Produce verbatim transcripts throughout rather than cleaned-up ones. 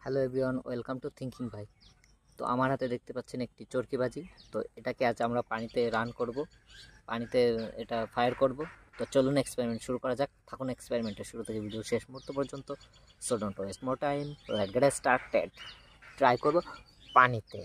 Hello everyone, welcome to thinking ভাই। তো আমার হাতে দেখতে পাচ্ছেন একটি চরকিবাজি। তো এটাকে আজ আমরা পানিতে রান করব, পানিতে এটা ফায়ার করব। তো চলুন এক্সপেরিমেন্ট শুরু করা যাক। থাকুন এক্সপেরিমেন্টের শুরু থেকে ভিডিও শেষ মুহূর্ত পর্যন্ত। So don't waste more time, let's get started. Try করব পানিতে।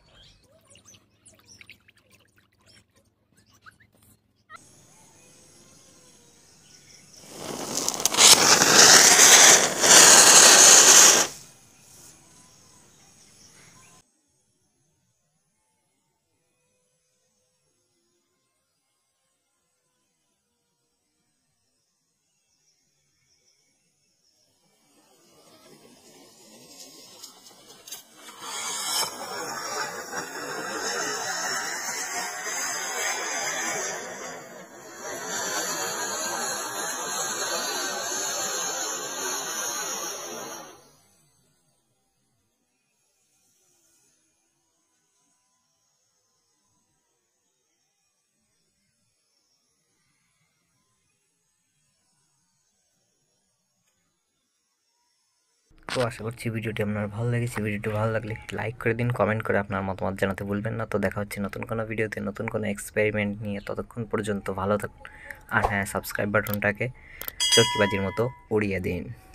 তো আশা করছি ভিডিওটি আপনার ভালো লেগেছে। ভিডিওটি ভালো লাগলে লাইক করে দিন, কমেন্ট করে আপনার মতামত জানাতে ভুলবেন না। তো দেখা হচ্ছে নতুন কোনো ভিডিওতে, নতুন কোনো এক্সপেরিমেন্ট নিয়ে। ততক্ষণ পর্যন্ত ভালো থাকুন। আর হ্যাঁ, সাবস্ক্রাইব বাটনটাকে চরকিবাজির মতো উড়িয়ে দিন।